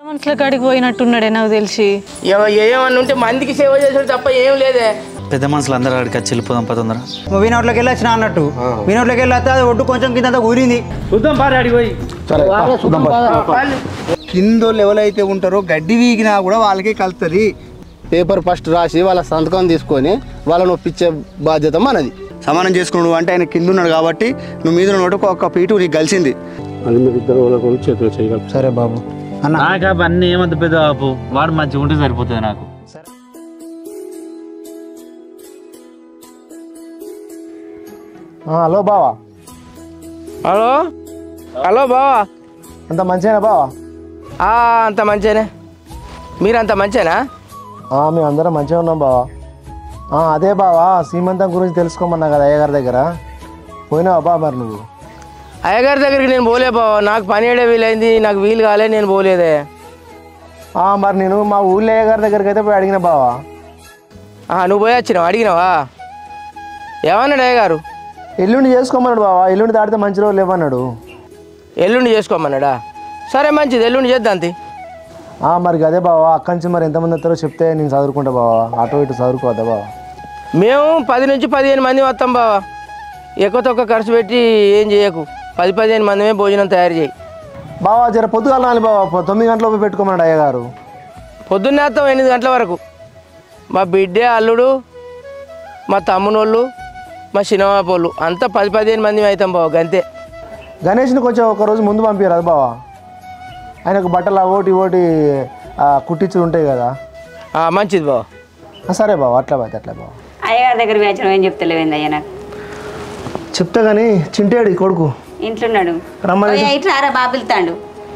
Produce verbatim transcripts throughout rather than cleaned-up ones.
మనసుల కాడికి పోయినట్టున్నాడే నాకు తెలిసి. ఏమన్నా ఉంటే మందికి సేవ చేసాడు తప్ప ఏం లేదే. పెద్ద మనుషులు అందరూ అక్కడికి వచ్చి వెళ్ళిపోదాం పదొందర. వినోట్లోకి వెళ్ళి వచ్చిన అన్నట్టు వినోట్లోకి వెళ్ళి వస్తే అది ఒడ్డు కొంచెం కింద ఊరింది. చూద్దాం పారి అడిగి పోయి కింద లెవెల్ అయితే ఉంటారో గడ్డి వీగినా కూడా వాళ్ళకే కలుతుంది. పేపర్ ఫస్ట్ రాసి వాళ్ళ సంతకం తీసుకొని వాళ్ళని ఒప్పించే బాధ్యత మనది. సమానం చేసుకున్నాడు అంటే ఆయన కింద ఉన్నాడు కాబట్టి నువ్వు మీద ఉన్నట్టు ఒక పీటు నీకు కలిసింది. సరే బాబు అన్న నాకు అవన్నీ ఏమంత పెద్ద బాబు, వాడు మంచిగా ఉంటే సరిపోతుంది నాకు. హలో బావా. హలో హలో బావా, అంత మంచిగా బావా? అంత మంచిగానే. మీరంత మంచిగానా? మేము అందరం మంచిగా ఉన్నాం బావా. అదే బావా, సీమంతం గురించి తెలుసుకోమన్నా కదా అయ్యగారి దగ్గర, పోయినావా బా? మరి నువ్వు అయ్యగారి దగ్గరికి నేను పోలే బావా, నాకు పని ఏడే వీలైంది, నాకు వీలు కాలే, నేను పోలేదే. మరి నేను మా ఊళ్ళో అయ్యగారి దగ్గరికి అయితే పోయి అడిగిన బావా. నువ్వు పోయి వచ్చినావు, అడిగినావా? ఏమన్నాడు అయ్యగారు? ఎల్లుండి చేసుకోమన్నాడు బావా, ఎల్లుండి దాటితే మంచి రోజు లేవన్నాడు. ఎల్లుండి చేసుకోమన్నాడా? సరే మంచిది, ఎల్లుండి చేద్దాంతి. మరి అదే బావా, అక్కడి నుంచి మరి ఎంతమంది వస్తారో చెప్తే నేను చదువుకుంటా బావా, అటు ఇటు చదువుకోవద్దా బావా? మేము పది నుంచి పదిహేను మంది వస్తాం బావా. ఎక్కువ తక్కువ ఖర్చు పెట్టి ఏం చేయకు, పది పదిహేను మందిమే భోజనం తయారు చేయి బావా. జర పొద్దుగాల రాలి బావా, తొమ్మిది గంటల పెట్టుకోమన్నాడు అయ్యగారు. పొద్దున్నే వస్తాం ఎనిమిది గంటల వరకు. మా బిడ్డే, అల్లుడు, మా తమ్మునోళ్ళు, మా చిన్నవాపోళ్ళు అంతా పది పదిహేను మంది అవుతాం బావ, గంతే. గణేష్ని కొంచెం ఒకరోజు ముందు పంపించారు బావా, ఆయనకు బట్టలు ఓటి ఓటి కుట్టించులు ఉంటాయి కదా. మంచిది బావ. సరే బావ, అట్లా బాగా అట్లా బావ. అయ్యగారి దగ్గర వేచడం ఏం చెప్తలేవేంది అయ్యా? నాకు చెప్తా కానీ చింటాడు కొడుకు ఇంట్లోన్నాడు, రమ్మని ఇట్లా బాబు వెళ్తాడు.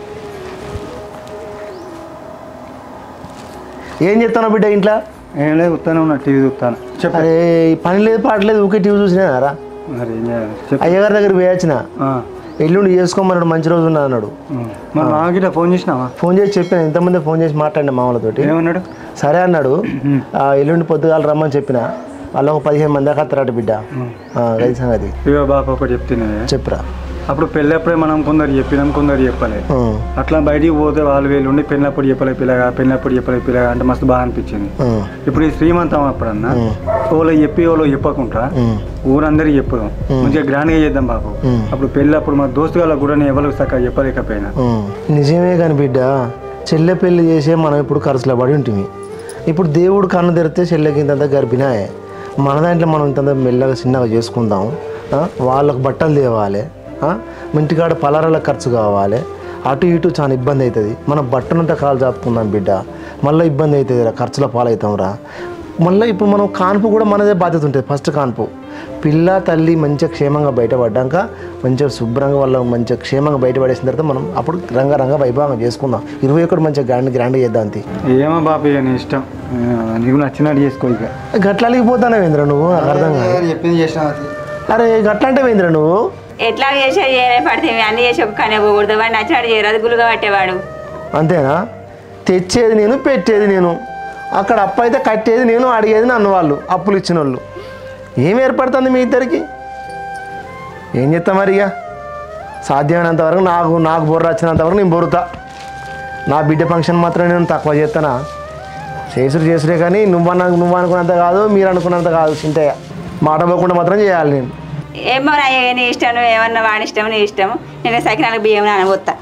ఏం చెప్తాను బిడ్డ ఇంట్లో? ఏం లేదు, ఉత్తానే ఉన్నా, టీవీ చూస్తాను. అరే పని లేదు పాటలేదు, ఊకే టీవీ చూసినారా? అయ్యగారి దగ్గర వేయచ్చిన, ఎల్లుండి చేసుకోమన్నాడు, మంచి రోజు ఉన్నా అన్నాడు. నాకు ఫోన్ చేసినావా? ఫోన్ చేసి చెప్పిన, ఎంతమంది ఫోన్ చేసి మాట్లాడినా మామూలతోటి. ఏమన్నాడు? సరే అన్నాడు. ఎల్లుండి పొద్దుగాల రమ్మని చెప్పిన, వాళ్ళు ఒక పదిహేను మంది దాకా అత్తరాట బిడ్డ. అది సంగతి. బాబా ఒకటి చెప్తున్నా, చెప్పురా. అప్పుడు పెళ్ళప్పుడే మనం కొందరు చెప్పినాం, కొందరు చెప్పలే. అట్లా బయటికి పోతే వాళ్ళు వీళ్ళు ఉండి పెళ్ళినప్పుడు చెప్పలే పిల్లగా, పెళ్ళినప్పుడు చెప్పలే పిల్లగా అంటే మస్తు బాగా అనిపించింది. ఇప్పుడు ఈ శ్రీమంతం అప్పుడన్నా ఓలో చెప్పి ఓలో చెప్పకుండా ఊరందరికి చెప్పుదాం, మంచిగా గ్రాండ్గా చేద్దాం బాబు. అప్పుడు పెళ్ళప్పుడు మా దోస్తు వాళ్ళ కూడా నేను ఎవరికి చక్కగా చెప్పలేకపోయినా. నిజమే కానీ బిడ్డ, చెల్లె పెళ్లి చేసే మనం ఇప్పుడు ఖర్చులో పడి ఉంటుంది. ఇప్పుడు దేవుడు కన్ను తెరిస్తే చెల్లెకి ఇంతంత గర్భినాయే. మన దాంట్లో మనం ఇంత మెల్లగా చిన్నగా చేసుకుందాం. వాళ్ళకు బట్టలు తేవాలి, ఇంటికాడ పలారాల ఖర్చు కావాలి, అటు ఇటు చాలా ఇబ్బంది అవుతుంది. మనం బట్టనంతా కాలు చాపుకుందాం బిడ్డ, మళ్ళీ ఇబ్బంది అవుతుంది రా, ఖర్చుల పాలవుతాం రా. మళ్ళీ ఇప్పుడు మనం కాన్పు కూడా మనదే బాధ్యత ఉంటుంది. ఫస్ట్ కాన్పు పిల్ల తల్లి మంచిగా క్షేమంగా బయటపడ్డాక మంచిగా శుభ్రంగా వాళ్ళ మంచిగా క్షేమంగా బయటపడేసిన తర్వాత మనం అప్పుడు రంగరంగ వైభవంగా చేసుకుందాం. ఇరవై ఒకటి మంచిగా గ్రాండ్ గ్రాండ్ చేద్దాం. అంతే. ఏమో బాబు నీ ఇష్టం, నీకు నచ్చినట్టు చేసుకో. ఇక గట్లాలికి పోతానే వేంద్ర నువ్వు? నాకు అర్థం కాదు. చెప్పింది చేసిన. అరే గట్ల అంటే వేంద్ర నువ్వు ఎట్లా చేసేది ఏనే పడితే అన్ని చేసి ఒక కానీ పోకూడదు, వాడిని నచ్చినట్టు చేయరు, గులుగా పట్టేవాడు. అంతేనా? తెచ్చేది నేను, పెట్టేది నేను, అక్కడ అప్పు అయితే కట్టేది నేను, అడిగేది నన్ను వాళ్ళు, అప్పులు ఇచ్చిన వాళ్ళు. ఏం ఏర్పడుతుంది మీ ఇద్దరికి? ఏం చెప్తా మరి? ఇక సాధ్యమైనంత వరకు నాకు నాకు బొర్ర వచ్చినంత వరకు నేను బొరుతా. నా బిడ్డ ఫంక్షన్ మాత్రం నేను తక్కువ చేస్తానా? చేసుడు చేసుడే కానీ నువ్వు నువ్వు అనుకున్నంత కాదు, మీరు అనుకున్నంత కాదు. చింతయ్య మాట పోకుండా మాత్రం చేయాలి. నేను ఏమో నీ ఇష్టం, నువ్వు ఏమన్నా వాడి ఇష్టం, నీ ఇష్టం. నేను సకినాలకు బియ్యం నానబోతా.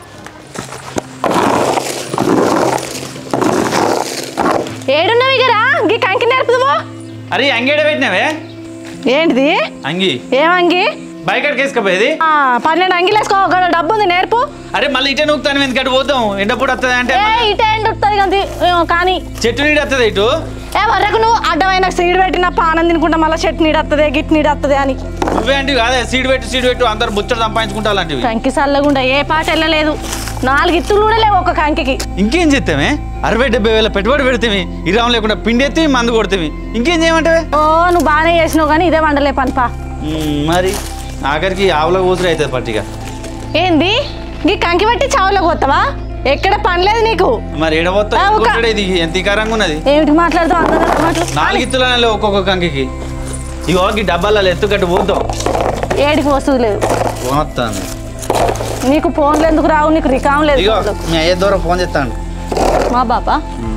ఏడున్నావు ఇక రా, ఇంక కంకి నేర్పుదామో. అరే అంగేడ పెట్టినావే? ఏంటిది అంగి? ఏమంగి? బయకడికి వేసుకపోయేది. పన్నెండు అంగిలు వేసుకో, డబ్బు ఉంది నేర్పు. అరే మళ్ళీ ఇటే నూకుతాను, ఎందుకంటే పోతాం ఎండప్పుడు వస్తుంది అంటే. ఇటే ఎండ వస్తుంది కానీ కానీ చెట్టు నీడు వస్తుంది ఇటు. ఏ వరకు నువ్వు అడ్డమైన సీడ్ పెట్టిన పానం తినుకుంటా మళ్ళీ చెట్టు నీడు వస్తుంది, గిట్ నీడు వస్తుంది అని. నువ్వే అంటే కాదే, సీడ్ పెట్టు సీడ్ పెట్టు అందరు ముచ్చట సంపాదించుకుంటా అలాంటివి. కంకి చల్లగుండా ఏ పాట వెళ్ళలేదు, నాలుగు ఇత్తులు కూడా లేవు ఒక కంకి. ఇంకేం చేస్తామే? అరవై డెబ్బై వేల పెట్టుబడి పెడితే ఇరాం లేకుండా పిండి ఎత్తి మందు కొడితే ఇంకేం చేయమంటే? ఓ నువ్వు బాగానే చేసినావు కానీ ఇదే వండలే పనిపా. మరి ఆఖరికి ఆవుల కూతురు అవుతుంది పట్టిగా. ఏంది ఈ కంకి పట్టి చావులో పోతావా? ఎక్కడ పనిలేదు నీకు. మరి ఇది ఎంత ఇకారంగా ఉన్నది? ఏమిటి మాట్లాడుతావు? నాలుగు ఇత్తుల ఒక్కొక్క కంకి ఇగో ఈ డబ్బాలలో ఎత్తుకట్టు పోతాం. ఏడికి వస్తువు లేదు. పోతాను నీకు ఫోన్లు ఎందుకు రావు? నీకు రికామ్ లేదు. మీ అయ్యే దూరం ఫోన్ చేస్తాను. మా బాపా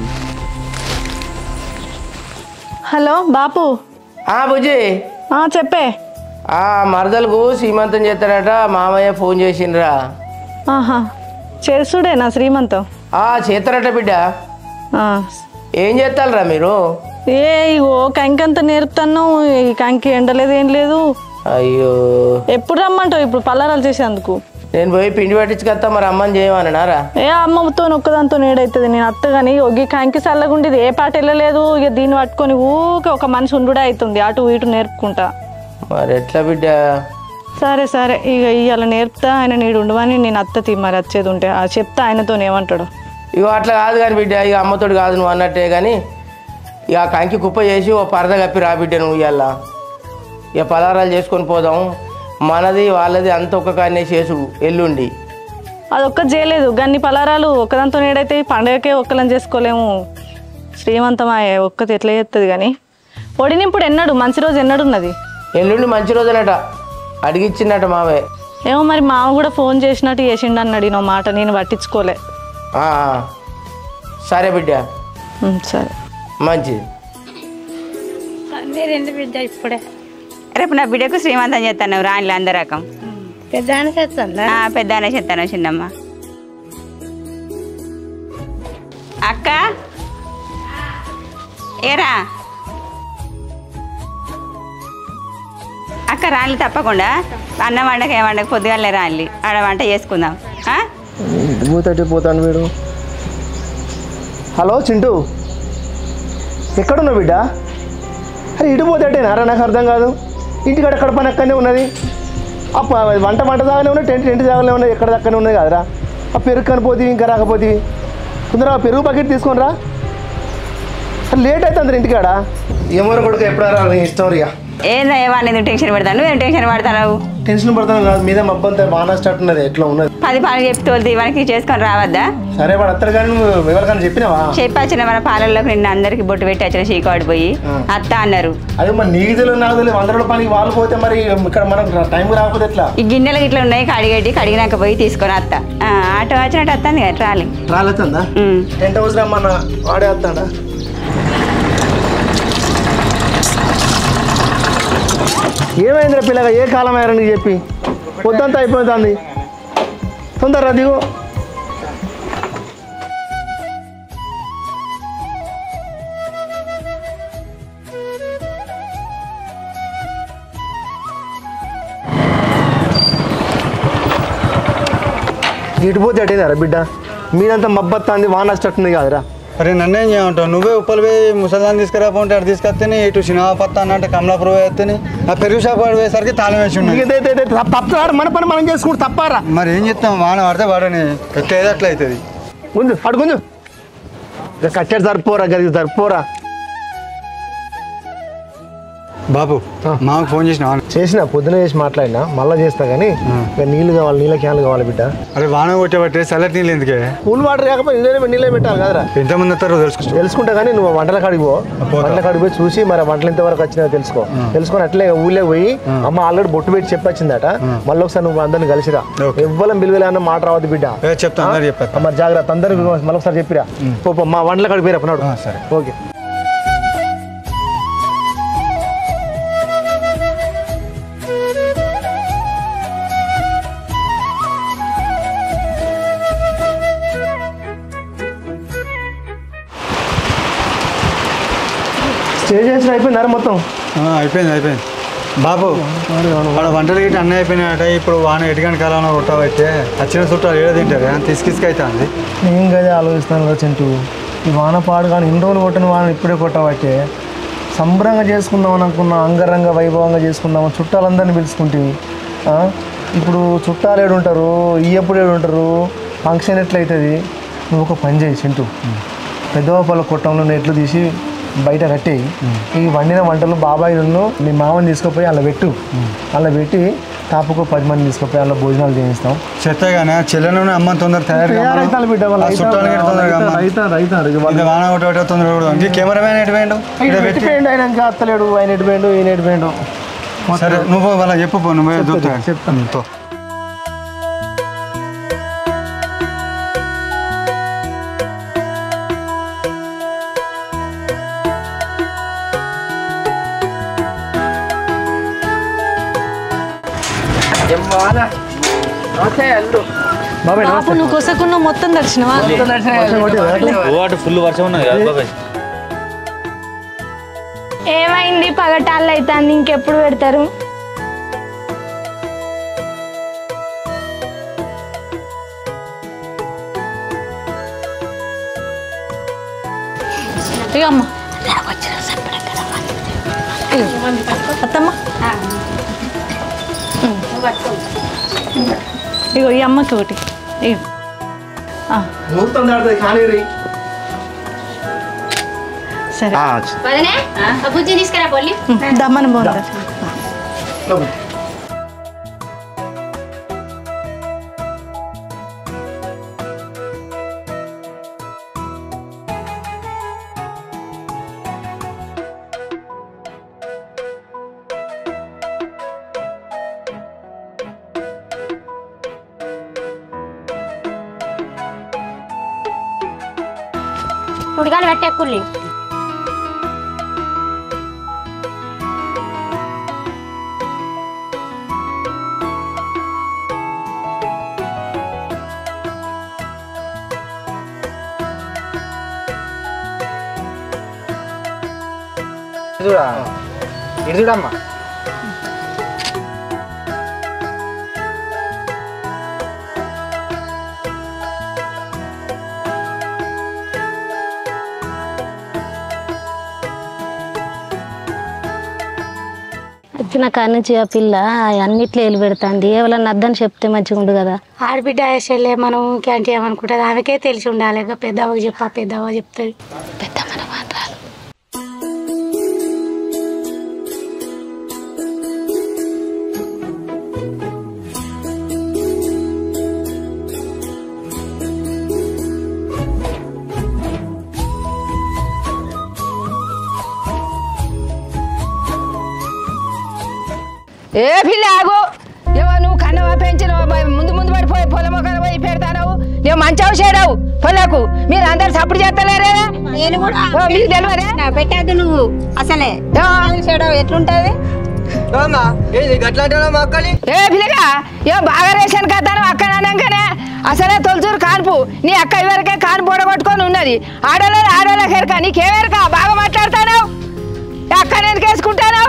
హలో బాపు ఆ బుజ్జి ఆ, చెప్పే ఆ మరదలకు సీమంతం చేస్తారట మామయ్య ఫోన్ చేసిండ్రా ఆహా చేసుడేనా శ్రీమంతం ఆ చేస్తారట బిడ్డ ఆ, ఏం చేస్తారా మీరు ఏ ఇగో కంకి అంత నేర్పుతాను ఈ కంకి ఎండలేదు ఏం లేదు అయ్యో ఎప్పుడు రమ్మంటావు ఇప్పుడు పల్లారాలు చేసేందుకు నేను పోయి పిండి పట్టించుకొస్తా మరి అమ్మని చేయమన్నారా ఏ అమ్మతో ఒక్కదాంతో నేడైతుంది నేను అత్త కానీ ఈ కంకి చల్లగుండేది ఏ పాట వెళ్ళలేదు ఇక దీన్ని పట్టుకొని ఊకే ఒక మనిషి ఉండుడే అవుతుంది అటు ఇటు నేర్పుకుంటా మరి ఎట్లా బిడ్డ సరే సరే ఇక ఇవాళ నేర్పుతా ఆయన నీడు ఉండవని నేను అత్తతి మరి వచ్చేది ఉంటే ఆ చెప్తా ఆయనతో ఏమంటాడు ఇగో అట్లా కాదు కానీ బిడ్డ ఇక అమ్మతోడు కాదు నువ్వు అన్నట్టే కానీ ఇక ఆ కంకి కుప్ప చేసి ఓ పరద కప్పి రా బిడ్డ నువ్వు ఇవాళ ఇక పలారాలు చేసుకొని పోదాం మనది వాళ్ళది అంత ఒక్క కాడనే చేసుడు ఎల్లుండి అది ఒక్కటి చేయలేదు గన్ని పలారాలు ఒక్కదాంతో నేడైతే ఈ పండగకే ఒక్కలని చేసుకోలేము శ్రీమంతమాయే ఒక్కటి ఎట్లా చేస్తుంది కానీ ఒడినింపుడు ఎన్నడు మంచి రోజు ఎన్నడున్నది ఎల్లుండి మంచి రోజునట అడిగిచ్చిందట మావే ఏమో మరి మామ కూడా ఫోన్ చేసినట్టు చేసిండు అన్నాడు ఈ మాట నేను పట్టించుకోలే ఆ, సరే బిడ్డ ఉమ్, సరే మంచిది రెండు బిడ్డ ఇప్పుడే రేపు నా బిడ్డకు శ్రీమంతం చేస్తాను రాణిలు అందరు రకం పెద్దాన్ని చేస్తుందా పెద్దానే చేస్తాను చిన్నమ్మ అక్క ఏరా అక్క రాణిలు తప్పకుండా అన్నం వండక ఏ వండక పొద్దుగాలే రాణిలు ఆడ వంట చేసుకుందాం ఆ? పోతాటే పోతాను వీడు. హలో చింటూ ఎక్కడున్నావు బిడ్డ? అరే ఇటు పోతాటేనారా నాకు అర్థం కాదు. ఇంటికాడ ఎక్కడ పని అక్కడనే ఉన్నది. ఆ వంట వంట దాగానే ఉన్నాయి, టెంట్ టెంట్ దాగానే ఉన్నాయి, ఎక్కడ దక్కనే ఉన్నాయి కదరా. ఆ పెరుగు కనిపోతే ఇంకా రాకపోతే కొందరు ఆ పెరుగు బకెట్ తీసుకొని రా. లేట్ అవుతుంది ఇంటికాడ. ఏమో కొడుకు ఎప్పుడారా ఇష్టం ఇక. ఏందా ఏమన్నా ఎందుకు టెన్షన్ పెడతాను నువ్వేం టెన్షన్ పడతావు? టెన్షన్ పడతాను కాదు, మీద మబ్బంతా బాగా స్టార్ట్ ఉన్నది, ఎట్లా ఉన్నది. పది పాలు చెప్పి తోలుది ఇవానికి చేసుకొని రావద్దా? సరే వాడు అత్తరు కానీ నువ్వు ఎవరికైనా చెప్పినావా? చెప్పొచ్చిన మన పాలల్లోకి నిన్న అందరికి బొట్టు పెట్టి వచ్చిన చీకాడు పోయి అత్త అన్నారు. అదే మరి నీకు తెలియదు నాకు తెలియదు. వంద రోజుల పనికి వాళ్ళు పోతే మరి ఇక్కడ మనకు టైం రాకపోతే ఎట్లా? ఈ గిన్నెలు ఇట్లా ఉన్నాయి కడిగేటి కడిగినాక పోయి తీసుకొని అత్త ఆటో వచ్చినట్టు వస్తుంది కదా ట్రాలీ రాలేదా? టెంట్ హౌస్ రమ్మన్న వాడే వస్తాడా? ఏమైందిరా పిల్లగా, ఏ కాలం అయ్యారా నీకు చెప్పి? పొద్దంతా అయిపోతుంది, తొందరరా దిగు. ఇటు పోతే అటేదారా బిడ్డ? మీరంతా మబ్బత్తాంది, వాన వచ్చేటట్టుంది కాదురా. అరే నన్నేం చేయమంటావు? నువ్వే ఉప్పలు పోయి ముసలాన్ని తీసుకురాకుంటే అటు తీసుకొస్తేనే ఇటు సినిమాపత్తా అంటే కమలాపురం వేస్తేనే ఆ పెరుగు షాప్ వాడు పోయేసరికి తాళం వేసి ఉన్నాయి. తప్ప మన పని మనం చేసుకుంటూ తప్పారా? మరి ఏం చెప్తాం, వాన పడితే వాడని ఎట్లయితే అట్లా అవుతుంది. గుంజు అటు గుంజు, కచ్చాడు సరిపోరా, గది సరిపోరా. బాబు మాకు ఫోన్ చేసిన చేసిన పొద్దున చేసి మాట్లాడినా, మళ్ళీ చేస్తా కానీ ఇక నీళ్ళు కావాలి, నీళ్ళ క్యాన్లు కావాలి బిడ్డ. అరే వాన కొట్టేబట్టే చల్లటి నీళ్ళు ఎందుకే? కూల్ వాటర్ కాకపోతే నీళ్ళే నీళ్ళే పెట్టాలి కదరా. ఎంతమంది వస్తారో తెలుసుకుంటా తెలుసుకుంటా కానీ నువ్వు వంటల కాడికి పో, వంటల కాడికి పోయి చూసి మరి వంటలు ఎంతవరకు వచ్చినా తెలుసుకో. తెలుసుకొని అట్లే ఊళ్ళో పోయి అమ్మ ఆల్రెడీ బొట్టు పెట్టి చెప్పొచ్చిందట, మళ్ళీ ఒకసారి నువ్వు అందరిని కలిసిరా. ఎవ్వరం బిల్లువలే అన్న మాట రావద్దు బిడ్డ. చెప్తా చెప్పా మరి జాగ్రత్త, అందరికి మళ్ళీ ఒకసారి చెప్పిరా. పో మా వంటల కాడికి పోయిరా పన్నాడు. సరే ఓకే. స్టే చేసిన అయిపోయింది మొత్తం? అయిపోయింది అయిపోయింది బాబు. వాడు వంటలు గిట్ట అన్నీ అయిపోయినాయట. ఇప్పుడు వాన ఎటుగాని కాలంలో కొట్టబట్టే వచ్చిన చుట్టాలు ఏదో తింటారు అని తీసుకిసుకైతుంది. నేను కదా ఆలోచిస్తాను కదా చింటూ, ఈ వాన పాడు కానీ ఇన్ని రోజులు కొట్టిన వాన ఇప్పుడే కొట్టబట్టే సంబరంగా చేసుకుందాం అనుకున్నా, అంగరంగ వైభవంగా చేసుకుందాం, చుట్టాలందరినీ పిలుచుకుంటే ఇప్పుడు చుట్టాలు ఏడుంటారు, ఈ ఎప్పుడు ఏడుంటారు, ఫంక్షన్ ఎట్లయితుంది? నువ్వు ఒక పని చేయి చింటూ, పెద్దవాళ్ళ కొట్టంలో నెట్లు తీసి బయట కట్టేయి. ఈ వండిన వంటలు బాబాయ్ నన్ను మీ మామని తీసుకుపోయి అలా పెట్టు, అలా పెట్టి తాపుకు పది మంది తీసుకుపోయి అలా భోజనాలు చేయిస్తాం. చెత్తగానే చెల్లెను అమ్మ తొందర తయారు కెమెరామెన్ ఎటుపోయిండు? ఆయన ఇంకా అత్తలేడు, ఆయన ఎటుపోయిండు, ఈయన ఎటుపోయిండు. సరే నువ్వు వాళ్ళ చెప్పు, నువ్వు చెప్తాను. బాబాయ్ బాబు నువ్వు కొసకున్న మొత్తం దర్శనమా అటు ఫుల్ వర్షం ఉన్నది కదా బాబాయ్. ఏమైంది పగటాళ్ళు అవుతుంది ఇంకెప్పుడు పెడతారు? ఇక అమ్మ అత్తమ్మ ఇగో ఈ అమ్మకి ఒకటి ఇగో ముహూర్తం దాడుతుంది కానీ సరే వదనే బుజ్జి తీసుకురా పోలి దమ్మని బాగుంది. ఉడకాలు పెట్టే కుల్లి చూడా ఇది చూడమ్మా. వచ్చిన కాడ నుంచి ఆ పిల్ల అన్నిట్లో వెళ్ళి పెడుతుంది. ఎవరన్నా అద్దని చెప్తే మంచిగా ఉండు కదా. ఆడబిడ్డ చెల్లె మనం క్యాంటీ ఏమనుకుంటుంది ఆమెకే తెలిసి ఉండాలి. పెద్దవ్వకి చెప్పా పెద్దవ్వ చెప్తుంది. పెద్ద మన మాట్లాడు ఏ పిల్ల ఆగు. ఏమో నువ్వు కన్నవా పెంచినవా ముందు ముందు పడిపోయి పొలం ఒక పోయి పెడతావు. ఏమో మంచి చేరావు పొలకు. మీరు అందరు సప్పుడు చేస్తలేరే? మీకు తెలియదా? పెట్టద్దు నువ్వు అసలే ఎట్లుంటది? ఏ పిల్లగా ఏమో బాగా రేషన్ కథను అక్కడ అనగానే అసలే తొలచూరు కాన్పు. నీ అక్క ఇవరకే కాన్పు పొడగొట్టుకొని ఉన్నది. ఆడోళ్ళ ఆడోళ్ళ ఎరక నీకేమెరక? బాగా మాట్లాడతాను. అక్క నేను కేసుకుంటాను.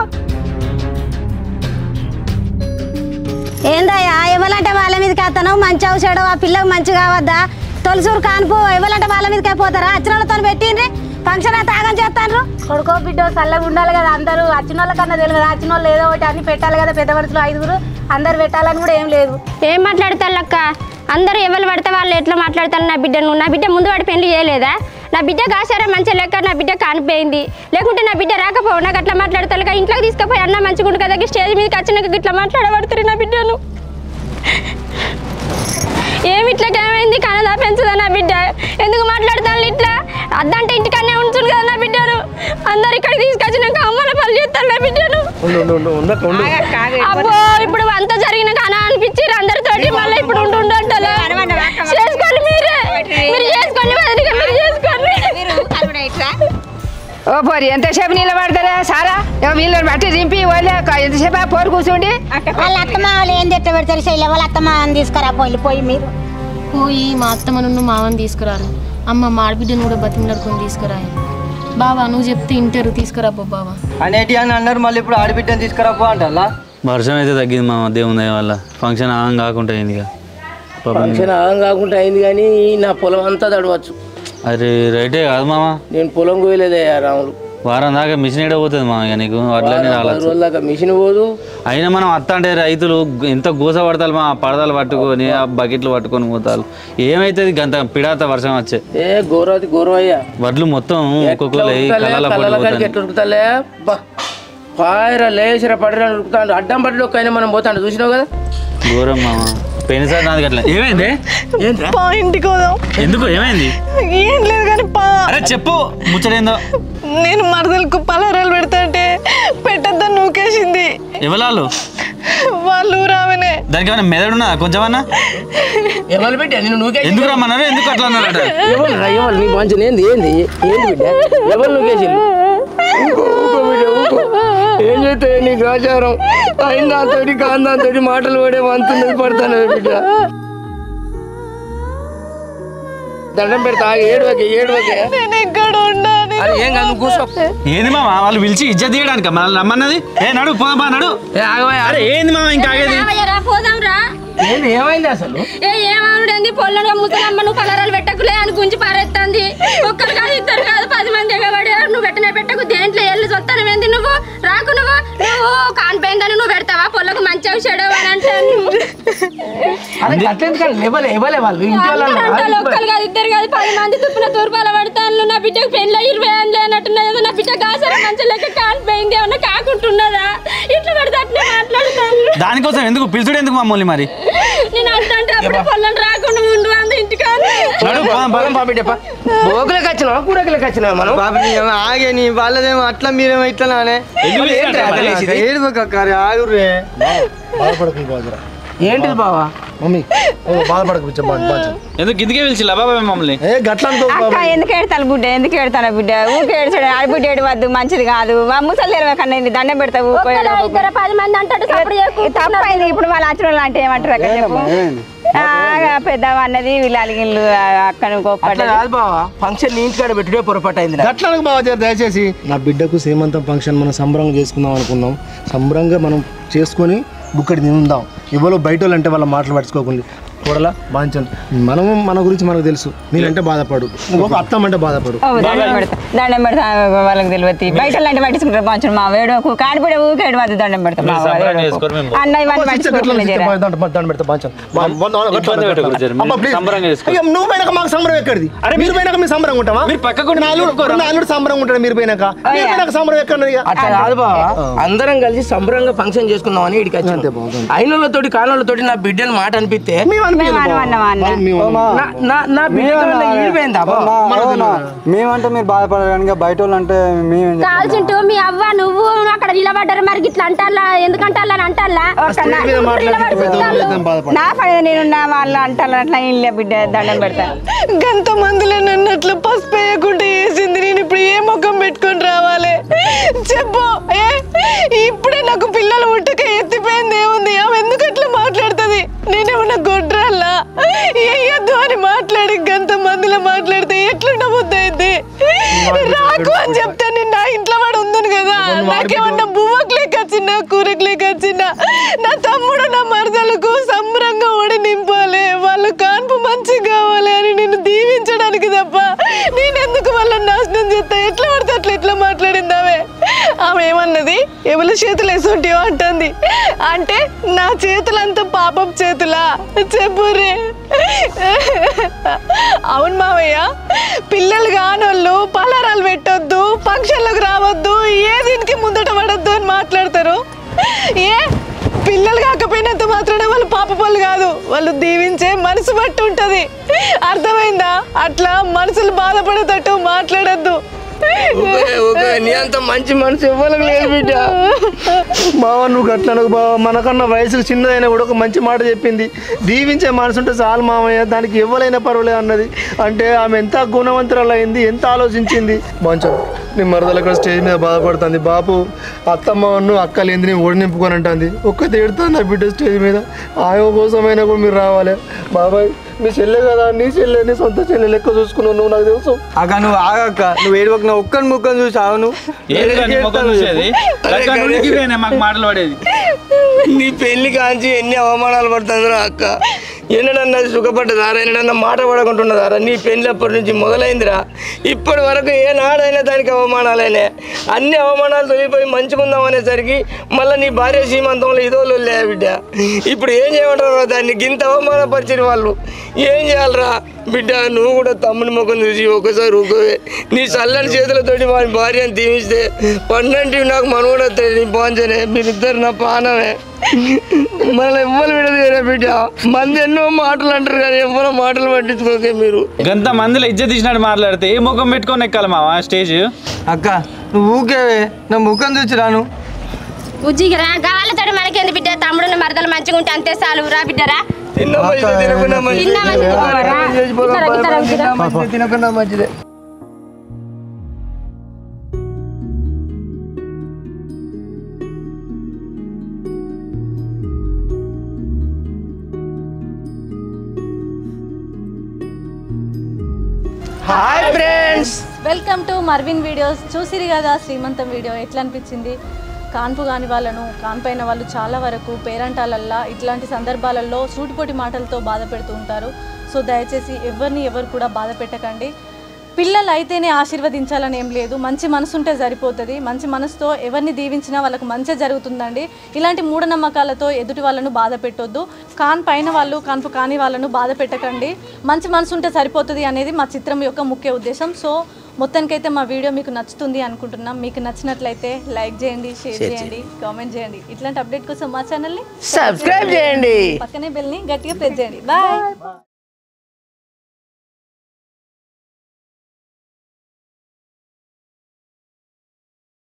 ఏందయ్యా ఎవరంటే వాళ్ళ మీదకి వస్తాను. మంచి అవసరం ఆ పిల్లకి మంచి కావద్దా? తొలసూరు కానుపు ఎవరంటే వాళ్ళ మీదకి అయిపోతారా? వచ్చిన వాళ్ళతో పెట్టిండ్రి ఫంక్షన్ అంతా ఆగం చేస్తాను. కొడుకో బిడ్డో చల్లగా ఉండాలి కదా. అందరూ వచ్చిన వాళ్ళ కన్నా తెలియదు. వచ్చిన వాళ్ళు ఏదో ఒకటి అన్ని పెట్టాలి కదా. పెద్ద మనుషులు ఐదుగురు అందరు పెట్టాలని కూడా ఏం లేదు. ఏం మాట్లాడతారు అక్క? అందరూ ఎవరు పడితే వాళ్ళు ఎట్లా మాట్లాడతారు? నా బిడ్డను నా బిడ్డ ముందు వాడి పెళ్లి చేయలేదా? నా బిడ్డ కాసారా మంచిగా లెక్క నా బిడ్డ కానిపోయింది. లేకుంటే నా బిడ్డ రాకపోవు. నాకు అట్లా మాట్లాడతారు. ఇంట్లోకి తీసుకుపోయి అన్న మంచిగా ఉండు కదా. స్టేజ్ మీదకి వచ్చినాక ఇట్లా మాట్లాడబడుతుంది నా బిడ్డను. ఏమి ఇట్లకి ఏమైంది? కనదా పెంచదా నా బిడ్డ? ఎందుకు మాట్లాడతాను ఇట్లా? అద్దంటే ఇంటికన్నా ఉంటుంది కదా నా బిడ్డను. అందరు ఇక్కడికి తీసుకొచ్చినాక అమ్మల పని చేస్తారు నా బిడ్డను. అబ్బో ఇప్పుడు అంతా జరిగిన కనా అనిపించారు అందరితోటి. మళ్ళీ ఇప్పుడు ఉండు ఉండు అంటారు. చేసుకోండి మీరే. మీరు చేసుకోండి మీరు చేసుకోండి. ఓ పోరి ఎంతసేపు నీళ్ళు పడతారా సారా? వీళ్ళని బట్టి దింపి వాళ్ళే ఎంతసేపు పోరు కూర్చోండి. వాళ్ళ అత్తమ్మ వాళ్ళు ఏం తెట్ట పెడతారు? శైలి వాళ్ళ అత్తమ్మ తీసుకురా పోయి పోయి మీరు పోయి మా అత్తమ్మ నుండి మామని తీసుకురాను. అమ్మ మా ఆడబిడ్డను కూడా బతిమలాడుకొని తీసుకురా. బావా నువ్వు చెప్తే ఇంటారు. తీసుకురాపో బావా అనేటి అని అన్నారు. మళ్ళీ ఇప్పుడు ఆడబిడ్డని తీసుకురాపో అంటారా? వర్షం అయితే తగ్గింది మా దేవుని దయ వల్ల. ఫంక్షన్ ఆగం కాకుండా అయింది. ఫంక్షన్ ఆగం కాకుండా అయింది కానీ నా పొలం అంతా తడవచ్చు. అరే రైటే కాదు మామ. నేను పొలం కోయలేదయ్యా రాములు. వారం దాకా మిషన్ ఏడ పోతుంది మా ఇక నీకు అట్లనే రాలేదు. దాకా మిషన్ పోదు. అయినా మనం అత్త అంటే రైతులు ఎంత గోస పడతారు మా పడదలు పట్టుకొని ఆ బకెట్లు పట్టుకొని పోతారు. ఏమైతుంది గంత పిడాత వర్షం వచ్చే. ఏ గోరవతి గోరవయ్యా వడ్లు మొత్తం ఒక్కొక్కరు ఎట్లుంటాలే పాయరా లేచిరా పడిరా ఉరుకుతాడు. అడ్డం పడి ఒక్కైనా మనం పోతాడు చూసినావు కదా. ఘోరం మామ. పెన్సార్ నాది అట్లా. ఏమైంది? ఇంటికి పోదాం. ఎందుకు ఏమైంది? ఏం లేదు కానీ పా. అరే చెప్పు ముచ్చటేందో. నేను మరదలకు పలారాలు పెడతాంటే పెట్టద్దని నూకేసింది. ఎవరు వాళ్ళు రావనే. దానికి ఏమైనా మెదడున్నా కొంచెమన్నా? ఎవరు బిడ్డ నేను నూకే ఎందుకు రమ్మన్నారు? ఎందుకు అట్లా అన్నారట? ఎవరు ఎవరు నీ మంచి ఏంది ఏంది ఏంది బిడ్డ ఎవరు నూకేసి ఏం చేస్తే నీకు ఆచారం అయిన దాంతో కాని దాంతో మాటలు పడే వంతున్నది పడతాను బిడ్డ దండం పెడతా ఏడువకే ఏడువకే ఏం కాదు కూర్చో ఏంది మామ వాళ్ళు పిలిచి ఇజ్జత్ తీయడానికి మనల్ని నమ్మన్నది ఏ నడు పోదామా నడు అరే ఏంది మామ ఇంకా ఆగేది పోదాం రా ఏంది ఏమైంది అసలు ఏ ఏమనుడేంది పొల్లను ముసలమ్మ నువ్వు పలరాలు పెట్టకులే అని గుంజి పారేస్తుంది ఒక్కరు కాదు ఇద్దరు కాదు పది మంది ఎగబడి నువ్వు పెట్టిన పెట్టకు దేంట్లో వెళ్ళి చూస్తానవేంది నువ్వు రాకు నువ్వు నువ్వు కానిపోయిందని నువ్వు పెడతావా పొల్లకు మంచిగా చెడవు అని అంటాను ఒక్కరు కాదు ఇద్దరు కాదు పది మంది తుప్పిన తూర్పాల పడతాను నా బిడ్డకు పెళ్ళి ఇరవై ఏళ్ళు లేనట్టున్నది నా బిడ్డ కాసారా మంచి లెక్క కానిపోయింది ఏమన్నా కాకుంటున్నదా ఇట్లా పడితే అట్లే మాట్లాడతాను దానికోసం ఎందుకు పిలుచుడు ఎందుకు మమ్మల్ని మరి నేను అంటే అప్పుడు పొలం రాకుండా ఉండు అంత ఇంటికి బోకులకు వచ్చినా కూరకులకు వచ్చినా మనం ఆగే నీ వాళ్ళదేమో అట్లా మీరేమో ఇట్లానే ఆగురే ఏంటిది బావా మమ్మీ బాధపడకు ఎందుకు గిదికే పిలిచిల్లా బాబా మమ్మల్ని ఏ గట్ల ఎందుకు ఏడతాను బిడ్డ ఎందుకు ఏడతాను బిడ్డ ఊకే ఏడ్చాడు ఆడ బిడ్డ ఏడవద్దు మంచిది కాదు ముసలి ఇరవై కన్నా దండం పెడతావు పది మంది అంటాడు తప్పైంది ఇప్పుడు వాళ్ళు వచ్చిన వాళ్ళు అంటే ఏమంటారు అక్కడ చెప్పు పెద్ద అన్నది వీళ్ళు అలిగిళ్ళు అక్కడ కాదు బావా ఫంక్షన్ నీ ఇంటికాడ పెట్టుడే పొరపాటు అయింది గట్లకు బావ దయచేసి నా బిడ్డకు సేమంతం ఫంక్షన్ మనం సంబరంగా చేసుకుందాం అనుకున్నాం సంబరంగా మనం చేసుకొని బుక్కడి తిందాం ఎవరో బయట వాళ్ళు అంటే వాళ్ళ మాటలు పట్టుకోకుండా కూడలా బాంచండి మనము మన గురించి మనకు తెలుసు నీళ్ళంటే బాధపడు ఇంకొక అత్తం అంటే బాధపడు దండం పెడతా వాళ్ళకి తెలియదు బయట అంటే పట్టించుకుంటారు బాంచు మా వేడుకు కాడిపడే ఊకే ఏడవద్దు దండం పెడతా అన్న ఇవన్నీ నువ్వు పోయినాక మాకు సంబరం ఎక్కడిది మీరు పోయినాక మీ సంబరం ఉంటావా నాలుగు సంబరం ఉంటాడు మీరు పోయినాక మీరు పోయినాక సంబరం ఎక్కడ అట్లా కాదు బావా అందరం కలిసి సంబరంగా ఫంక్షన్ చేసుకుందాం అని ఇడికి వచ్చాను అయినోళ్ళతోటి కానోళ్ళతోటి నా బిడ్డని మాట అనిపిస్తే మేమంటే మీరు బాధపడారు కానీ బయట వాళ్ళు అంటే కాల్చింటూ మీ అవ్వ నువ్వు అక్కడ నిలబడ్డారు మరి ఇట్లా అంటారా ఎందుకంటే అని అంటారా నా పని నేనున్నా వాళ్ళు అంటారు అట్లా ఇల్లే బిడ్డ దండం పెడతా గంత మందిలో నన్ను అట్లా పసుపు వేయకుండా వేసింది నేను ఇప్పుడు ఏ ముఖం పెట్టుకొని రావాలి చెప్పు ఏ ఇప్పుడే నాకు పిల్లలు ముట్టక ఎత్తిపోయింది ఏముంది ఆమె ఎందుకు అట్లా మాట్లాడుతుంది నేనేమన్నా గొడ్రాల్లా వేయద్దు అని మాట్లాడి గంత మందిలో మాట్లాడితే ఎట్లుండబుద్ది అయింది రాకు అని చెప్తే నేను నా ఇంట్లో వాడు ఉందని కదా నాకేమన్నా బువ్వకు లేక వచ్చినా కూరకు లేక వచ్చినా నా తమ్ముడు నా మరదలకు సంబరంగా ఓడి నింపాలి వాళ్ళు కాన్పు మంచిగా కావాలి అని నేను దీవించడానికి తప్ప నేనెందుకు వాళ్ళని నాశనం చేస్తా ఎట్లా పడితే అట్లా ఎట్లా మాట్లాడింది ఆమె ఆమె ఏమన్నది ఎవరి చేతులు వేసుంటాయో అంటుంది అంటే నా చేతులంతా పాపం చేతులా చెప్పురే అవును మావయ్య పిల్లలు కానోళ్ళు పలారాలు పెట్టొద్దు ఫంక్షన్లకు రావద్దు ఏ దీనికి ముందట పడద్దు అని మాట్లాడతారు ఏ పిల్లలు కాకపోయినంత మాత్రమే వాళ్ళు పాప పళ్ళు కాదు వాళ్ళు దీవించే మనసు బట్టి ఉంటది అర్థమైందా అట్లా మనసులు బాధపడేటట్టు మాట్లాడద్దు నీ అంత మంచి మనసు ఇవ్వలకు లేదు బిడ్డ బావ నువ్వు గట్లను బావ మనకన్నా వయసుకు చిన్నదైనా కూడా ఒక మంచి మాట చెప్పింది దీవించే మనసు ఉంటే చాలు మామయ్య దానికి ఇవ్వలేనా పర్వాలేదు అన్నది అంటే ఆమె ఎంత గుణవంతురాలు అయింది ఎంత ఆలోచించింది మంచం నీ మరదలు అక్కడ స్టేజ్ మీద బాధపడుతుంది బాపు అత్తమ్మను అక్క లేని నేను ఓడి నింపుకొని అంటుంది ఒక్క తేడుతుంది నా బిడ్డ స్టేజ్ మీద ఆయన కోసమైనా కూడా మీరు రావాలి బాబాయ్ మీ చెల్లె కదా నీ చెల్లె నీ సొంత చెల్లె లెక్క చూసుకున్నావు నువ్వు నాకు తెలుసు అక్క నువ్వు ఆగక్క నువ్వు ఏడు నా ఒక్కని ముక్కని చూసావు నువ్వు మాటలు పడేది నీ పెళ్లి కాంచి ఎన్ని అవమానాలు పడుతుందిరా అక్క ఎన్నడన్నా సుఖపడ్డదారా ఎన్నడన్నా మాట పడకుంటున్నదారా నీ పెళ్లి అప్పటి నుంచి మొదలైందిరా ఇప్పటి వరకు ఏ నాడైనా దానికి అవమానాలైనా అన్ని అవమానాలు తొలిపోయి మంచిగుందాం అనేసరికి మళ్ళీ నీ భార్య సీమంతంలో ఇదోళ్ళు లే బిడ్డ ఇప్పుడు ఏం చేయమంటారు దాన్ని గింత అవమానపరిచిన వాళ్ళు ఏం చేయాలరా బిడ్డ నువ్వు కూడా తమ్ముని ముఖం చూసి ఒకసారి ఊకోవే నీ చల్లని చేతులతోటి వాడి భార్యను దీవిస్తే పన్నంటి నాకు మనవడు వస్తాడు నీ పాంచనే మీరిద్దరు నా పానమే మన ఎవ్వరు విడదేరా బిడ్డ మంది ఎన్నో మాటలు అంటారు కానీ ఎవరో మాటలు పట్టించుకోకే మీరు గంత మందిలో ఇజ్జత్ తీసినట్టు మాట్లాడితే ఏ ముఖం పెట్టుకొని ఎక్కాలి మావా స్టేజ్ అక్క నువ్వు ఊకేవే నా ముఖం చూసి రాను ఉజ్జిగిరా గాలతోటి మనకేంది బిడ్డ తమ్ముడు మరదలు మంచిగా ఉంటే అంతే చాలు రా బిడ్డరా తినకుండా మంచిదే hi friends, welcome to Marvin videos. చూసిరి కదా శ్రీమంతం వీడియో ఎట్లా అనిపించింది? కాన్పు కాని వాళ్ళను కాన్పైన వాళ్ళు చాలా వరకు పేరంటాలల్లా ఇట్లాంటి సందర్భాలలో సూటిపోటి మాటలతో బాధ పెడుతూ ఉంటారు. సో దయచేసి ఎవరిని ఎవరు కూడా బాధ పెట్టకండి. పిల్లలు అయితేనే ఆశీర్వదించాలని ఏం లేదు, మంచి మనసు ఉంటే సరిపోతుంది. మంచి మనసుతో ఎవరిని దీవించినా వాళ్ళకు మంచి జరుగుతుందండి. ఇలాంటి మూఢనమ్మకాలతో ఎదుటి వాళ్ళను బాధ పెట్టొద్దు. కాన్ పైన వాళ్ళు కాన్పు కాని వాళ్ళను బాధ పెట్టకండి. మంచి మనసు ఉంటే సరిపోతుంది అనేది మా చిత్రం యొక్క ముఖ్య ఉద్దేశం. సో మొత్తానికైతే మా వీడియో మీకు నచ్చుతుంది అనుకుంటున్నాం. మీకు నచ్చినట్లయితే లైక్ చేయండి, షేర్ చేయండి, కామెంట్ చేయండి. ఇట్లాంటి అప్డేట్ కోసం మా ఛానల్ని సబ్స్క్రైబ్ చేయండి, పక్కనే బెల్ని గట్టిగా ప్రెస్ చేయండి. బాయ్.